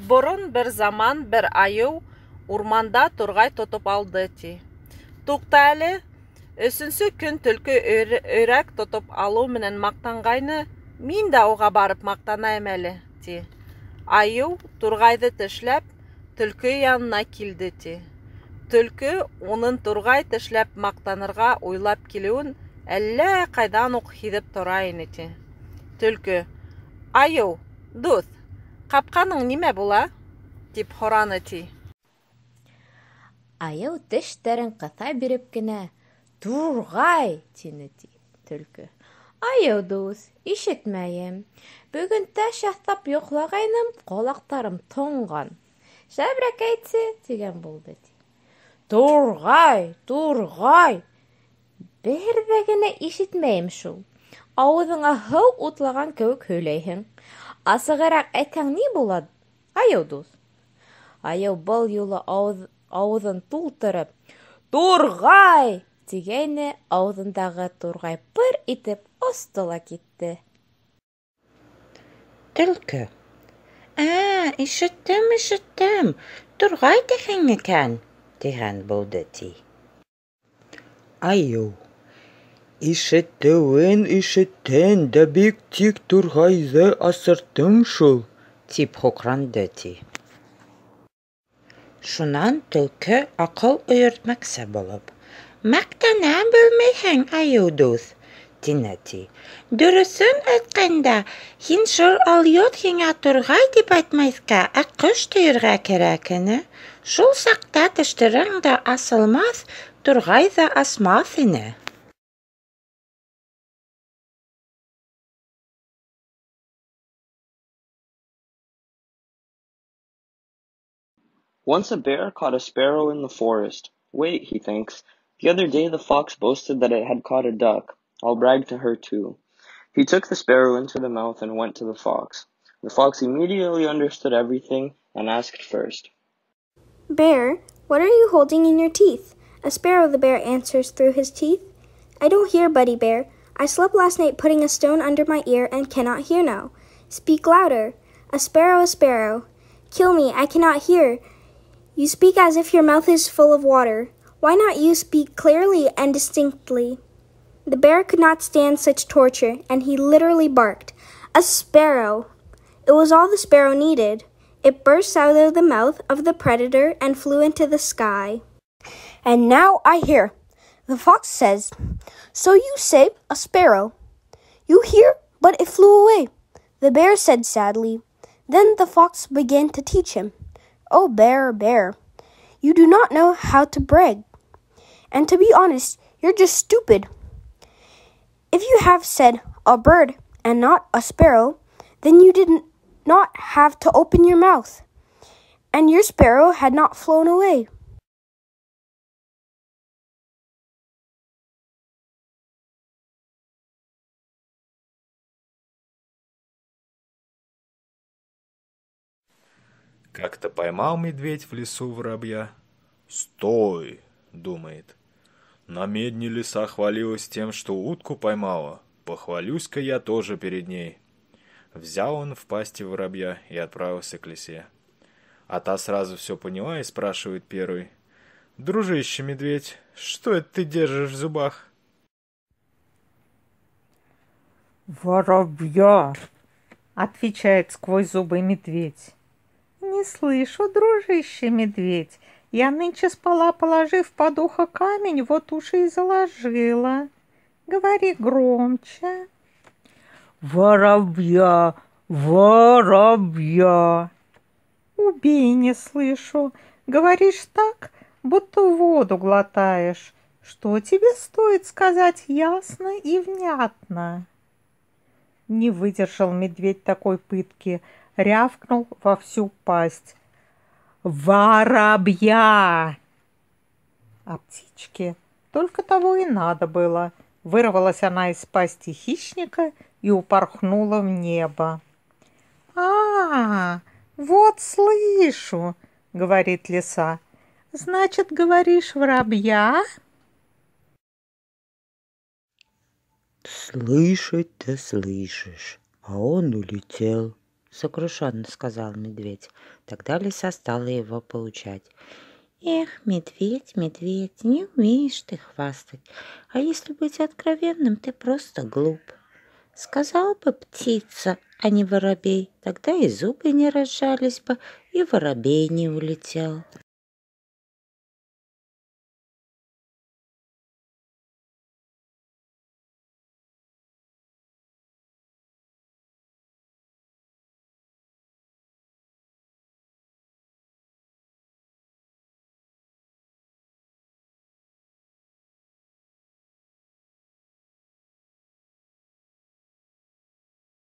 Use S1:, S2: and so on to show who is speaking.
S1: Борын бер заман бер аюу урманда тургай тотып алды ти. Тукта әле, өченче көн төлкө өйрәк тотып алуу менен мактангайны, мин да уга барып мактанайм әле ти. Аюу тургайды тешләп төлкө янына килде ти. Төлкө унын тургай тешләп мактанырга уйлап килүен әллә кайдан ук хизеп тора иде ти. Төлкө: "Аюу, дус, капканың нимә була?" дип һораны ти.
S2: Аяу тештәрен кыса биреп кенә: "Тургай!" тине ти. Төлкө: "Аяу дус, ишетмәйем. Бүген тәш ясап йоклагайным, колактарым тонган. Шәбрәк әйтсе" дигән булды ти. "Тургай, тургай! Бер дә генә ишетмәйем шул. Авызыңа һыу утлаган кеүек һөйләйһең. Асыгырак әйтсәң ни була, аяу дус?" Аяу был юлы авызын тултырып "Тургай!" дигәйне, авызындагы тургай пыр итеп осты ла китте.
S3: Төлкө: ишеттем, тургай дигән икән" дигән булды ти. Аюу: "Ишеттең дә бик тик тургайды асырттың шул" дип хукранды ти. Шуннан төлкө акыл өйрәтмәкче булып: "Мактана белмәйһең, аяу дус" дине ти. "Дөресен әйткәндә, һин шул алйот һиңа тургай дип әйтмәскә, ә кош дияргә кирәк ине. Шул сакта тешләрең дә асылмас, тургай да асмас ине."
S4: Once a bear caught a sparrow in the forest. Wait, he thinks. The other day the fox boasted that it had caught a duck. I'll brag to her too. He took the sparrow into the mouth and went to the fox. The fox immediately understood everything and asked first.
S5: "Bear, what are you holding in your teeth?" "A sparrow," the bear answers through his teeth. "I don't hear, buddy bear. I slept last night putting a stone under my ear and cannot hear now." "Speak louder." A sparrow. "Kill me, I cannot hear. You speak as if your mouth is full of water. Why not you speak clearly and distinctly?" The bear could not stand such torture, and he literally barked. A sparrow! It was all the sparrow needed. It burst out of the mouth of the predator and flew into the sky.
S6: "And now I hear," the fox says. "So you say a sparrow. You hear, but it flew away," the bear said sadly. Then the fox began to teach him. "Oh, bear, you do not know how to brag. And to be honest, you're just stupid. If you have said a bird and not a sparrow, then you did not have to open your mouth, and your sparrow had not flown away."
S7: Как-то поймал медведь в лесу воробья. «Стой!» — думает. «На медне лиса хвалилась тем, что утку поймала. Похвалюсь-ка я тоже перед ней». Взял он в пасти воробья и отправился к лисе. А та сразу все поняла и спрашивает первый: «Дружище медведь, что это ты держишь в зубах?»
S8: «Воробья!» — отвечает сквозь зубы медведь. «Не слышу, дружище медведь. Я нынче спала, положив под ухо камень, вот уши и заложила. Говори громче». «Воробья, воробья!» «Убей, не слышу. Говоришь так, будто воду глотаешь. Что тебе стоит сказать ясно и внятно?» Не выдержал медведь такой пытки, рявкнул во всю пасть: «Воробья!» А птичке только того и надо было. Вырвалась она из пасти хищника и упорхнула в небо. Вот слышу», — говорит лиса. «Значит, говоришь, воробья?»
S3: Слышать-то слышишь, а он улетел. сокрушенно сказал медведь. Тогда лиса стала его поучать. Эх, медведь, медведь, не умеешь ты хвастать. А если быть откровенным, ты просто глуп. Сказал бы птица, а не воробей, тогда и зубы не разжались бы, и воробей не улетел.